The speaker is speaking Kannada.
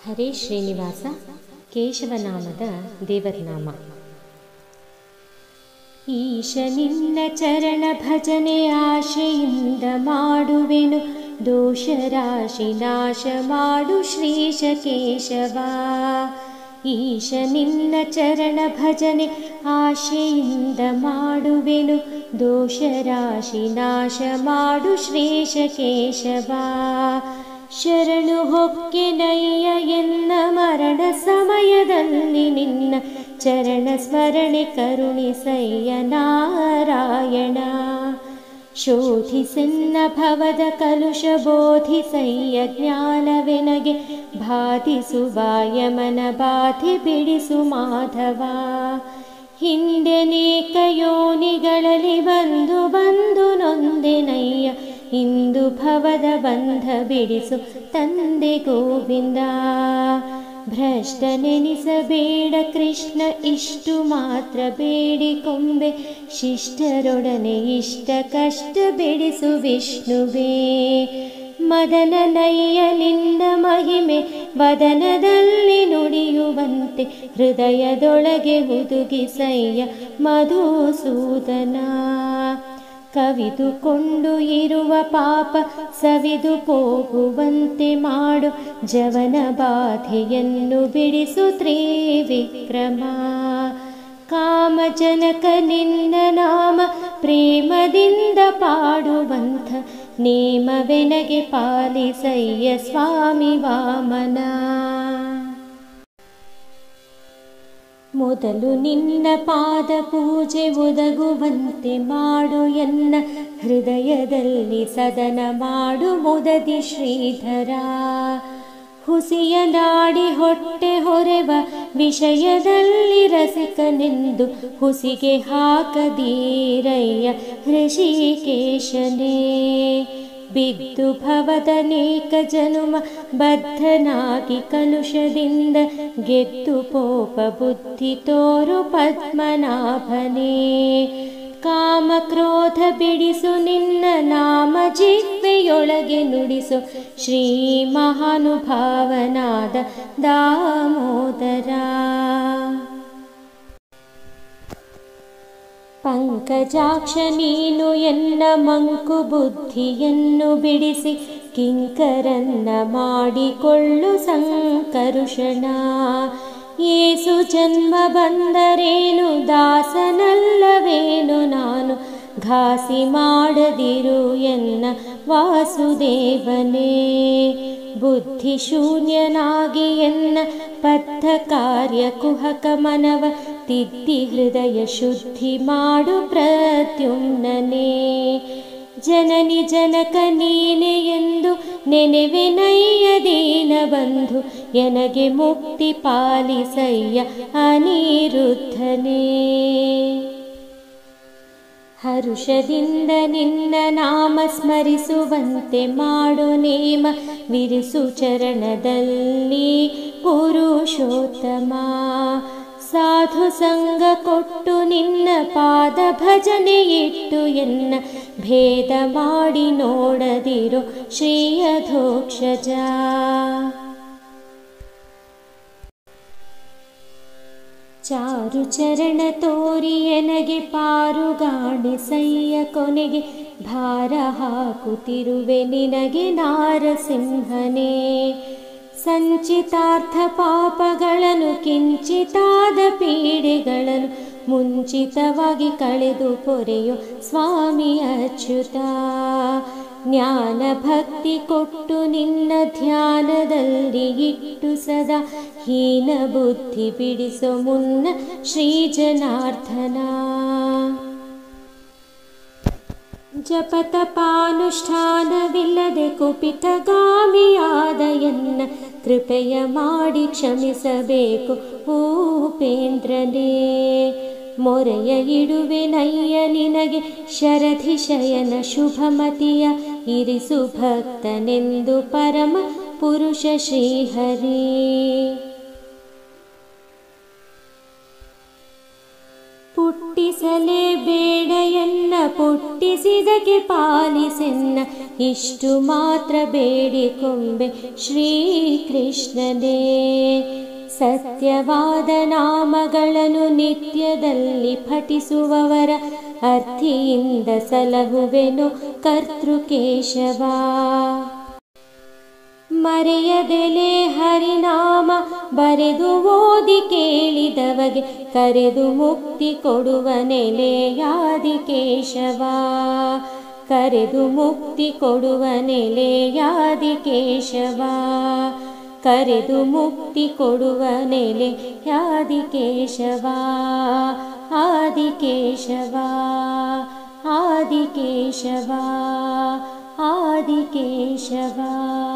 ಹರೇ ಶ್ರೀನಿವಾಸ ಕೇಶವನಾಮದ ದೇವರನಾಮ. ಈಶ ನಿನ್ನ ಚರಣ ಭಜನೆ ಆಶೆಯಿಂದ ಮಾಡುವೆನು, ದೋಷ ರಾಶಿ ನಾಶ ಮಾಡು ಶ್ರೀಶ ಕೇಶವ. ಈಶ ನಿನ್ನ ಚರಣ ಭಜನೆ ಆಶೆಯಿಂದ ಮಾಡುವೆನು, ದೋಷ ರಾಶಿ ನಾಶ ಮಾಡು ಶ್ರೀಶ ಕೇಶವ. ಶರಣು ಹೊಕ್ಕೆನಯ್ಯ ಎನ್ನ ಮರಣ ಸಮಯದಲ್ಲಿ ನಿನ್ನ ಚರಣ ಸ್ಮರಣೆ ಕರುಣಿಸಯ್ಯ ನಾರಾಯಣ. ಶೋಧಿಸೆನ್ನ ಭವದ ಕಲುಷ ಬೋಧಿಸಯ್ಯ ಜ್ಞಾನವೆನಗೆ ಬಾಧಿಸುವ ಯಮನ ಬಾಧೆ ಬಿಡಿಸು ಮಾಧವ. ಹಿಂದೆನೇಕ ಯೋನಿಗಳಲ್ಲಿ ಬಂದು ಬಂದು ನೊಂದೆನಯ್ಯ, ಇಂದು ಭವದ ಬಂಧ ಬಿಡಿಸು ತಂದೆ ಗೋವಿಂದ. ಭ್ರಷ್ಟ ನೆನಿಸಬೇಡ ಕೃಷ್ಣ ಇಷ್ಟು ಮಾತ್ರ ಬೇಡಿಕೊಂಬೆ, ಶಿಷ್ಟರೊಡನೆ ಇಷ್ಟ ಕಷ್ಟ ಬಿಡಿಸು ವಿಷ್ಣುವೇ. ಮದನನಯ್ಯ ನಿನ್ನ ಮಹಿಮೆ ವದನದಲ್ಲಿ ನುಡಿಯುವಂತೆ, ಹೃದಯದೊಳಗೆ ಹುದುಗಿಸಯ್ಯ ಮಧುಸೂದನ. ಕವಿದುಕೊಂಡು ಇರುವ ಪಾಪ ಸವಿದು ಹೋಗುವಂತೆ ಮಾಡು, ಜವನ ಬಾಧೆಯನ್ನು ಬಿಡಿಸು ತ್ರಿವಿಕ್ರಮ. ಕಾಮಜನಕ ನಿನ್ನ ನಾಮ ಪ್ರೇಮದಿಂದ ಪಾಡುವಂಥ, ನೇಮವೆನಗೆ ಪಾಲಿಸಯ್ಯ ಸ್ವಾಮಿ ವಾಮನ. ಮೊದಲು ನಿನ್ನ ಪಾದ ಪೂಜೆ ಒದಗುವಂತೆ ಮಾಡು ಎನ್ನ, ಹೃದಯದಲ್ಲಿ ಸದನ ಮಾಡು ಮುದದಿ ಶ್ರೀಧರ. ಹುಸಿಯ ನಾಡಿ ಹೊಟ್ಟೆ ಹೊರೆವ ವಿಷಯದಲ್ಲಿ ರಸಿಕನೆಂದು, ಹುಸಿಗೆ ಹಾಕದೀರಯ್ಯ ಋಷಿಕೇಶನೇ. ಬಿದ್ದು ಭವದನೇಕ ಜನುಮ ಬದ್ಧನಾಗಿ ಕಲುಷದಿಂದ, ಗೆದ್ದು ಪೋಪ ಬುದ್ಧಿ ತೋರು ಪದ್ಮನಾಭನೇ. ಕಾಮ ಕ್ರೋಧ ಬಿಡಿಸು ನಿನ್ನ ನಾಮ ಜಿಹ್ವೆಯೊಳಗೆ ನುಡಿಸು, ಶ್ರೀ ಮಹಾನುಭಾವನಾದ ದಾಮೋದರ. ಪಂಕಜಾಕ್ಷ ನೀನು ಎನ್ನ ಮಂಕು ಬುದ್ಧಿಯನ್ನು ಬಿಡಿಸಿ, ಕಿಂಕರನ್ನ ಮಾಡಿಕೊಳ್ಳು ಸಂಕರುಷಣ. ಏಸು ಜನ್ಮ ಬಂದರೇನು ದಾಸನಲ್ಲವೇನು ನಾನು, ಘಾಸಿ ಮಾಡದಿರು ಎನ್ನ ವಾಸುದೇವನೇ. ಬುದ್ಧಿ ಶೂನ್ಯನಾಗಿ ಎನ್ನ ಬದ್ಧ ಕಾರ್ಯ ಕುಹಕ ಮನವ, ತಿದ್ದಿ ಹೃದಯ ಶುದ್ಧಿ ಮಾಡು ಪ್ರದ್ಯುಮ್ನನೇ. ಜನನಿ ಜನಕ ನೀನೆ ಎಂದು ನೆನೆವೆನಯ್ಯ ದೀನ ಬಂಧು, ಎನಗೆ ಮುಕ್ತಿ ಪಾಲಿಸಯ್ಯ ಅನಿರುದ್ಧನೇ. ಹರುಷದಿಂದ ನಿನ್ನ ನಾಮ ಸ್ಮರಿಸುವಂತೆ ಮಾಡು ನೇಮ, ವಿರಿಸು ಚರಣದಲ್ಲಿ ಪುರುಷೋತ್ತಮ. ಸಾಧು ಸಂಗ ಕೊಟ್ಟು ನಿನ್ನ ಪಾದ ಭಜನೆ ಇಟ್ಟು ಎನ್ನ, ಭೇದ ಮಾಡಿ ನೋಡದಿರೋ ಶ್ರೀಯಧೋಕ್ಷಜ. ಚಾರು ಚರಣ ತೋರಿ ಎನಗೆ ಪಾರುಗಾಣಿಸಯ್ಯ, ಕೊನೆಗೆ ಭಾರ ಹಾಕುತ್ತಿರುವೆ ನಿನಗೆ ನಾರಸಿಂಹನೇ. ಸಂಚಿತಾರ್ಥ ಪಾಪಗಳನ್ನು ಕಿಂಚಿತಾದ ಪೀಡೆಗಳನ್ನು, ಮುಂಚಿತವಾಗಿ ಕಳೆದು ಪೊರೆಯೋ ಸ್ವಾಮಿ ಅಚ್ಯುತ. ಜ್ಞಾನ ಭಕ್ತಿ ಕೊಟ್ಟು ನಿನ್ನ ಧ್ಯಾನದಲ್ಲಿ ಇಟ್ಟು ಸದಾ, ಹೀನ ಬುದ್ಧಿ ಬಿಡಿಸೋ ಮುನ್ನ ಶ್ರೀ ಜನಾರ್ದನ. ಜಪತಪಾನುಷ್ಠಾನವಿಲ್ಲದೆ ಕುಪಿತಗಾಮಿಯಾದ ಎನ್ನ, ಕೃಪೆಯ ಮಾಡಿ ಕ್ಷಮಿಸಬೇಕು ಭೂಪೇಂದ್ರನೇ. ಮೊರೆಯ ಇಡುವೆನಯ್ಯ ನಿನಗೆ ಶರಧಿಶಯನ ಶುಭಮತಿಯ, ಇರಿಸು ಭಕ್ತನೆಂದು ಪರಮ ಪುರುಷ ಶ್ರೀಹರಿ. ಹುಟ್ಟಿಸಲೇಬೇಡ ಎನ್ನ ಪುಟ್ಟಿಸಿದಕ್ಕೆ ಪಾಲಿಸೆನ್ನ ಇಷ್ಟು ಮಾತ್ರ ಬೇಡಿಕೊಂಬೆ ಶ್ರೀಕೃಷ್ಣನೇ. ಸತ್ಯವಾದ ನಾಮಗಳನ್ನು ನಿತ್ಯದಲ್ಲಿ ಪಠಿಸುವವರ ಅರ್ಥಿಯಿಂದ ಸಲಹುವೆನು ಕರ್ತೃಕೇಶವ. ಮರೆಯದೆಲೆ ಹರಿನಾಮ ಬರೆದು ಓದಿ ಕೇಳಿದವಗೆ ಕರೆದು ಮುಕ್ತಿ ಕೊಡುವ ನೆಲೆಯಾದಿಕೇಶವ. ಕರೆದು ಮುಕ್ತಿ ಕೊಡುವ ನೆಲೆಯಾದಿಕೇಶವ. ಕರೆದು ಮುಕ್ತಿ ಕೊಡುವ ನೆಲೆಯಾದಿಕೇಶವ. ಆದಿಕೇಶವ ಆದಿಕೇಶವ ಆದಿಕೇಶವ.